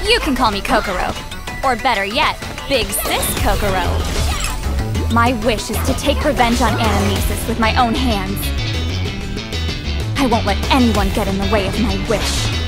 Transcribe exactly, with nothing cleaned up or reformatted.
You can call me Kokoro. Or better yet, Big Sis Kokoro. My wish is to take revenge on Animesis with my own hands. I won't let anyone get in the way of my wish.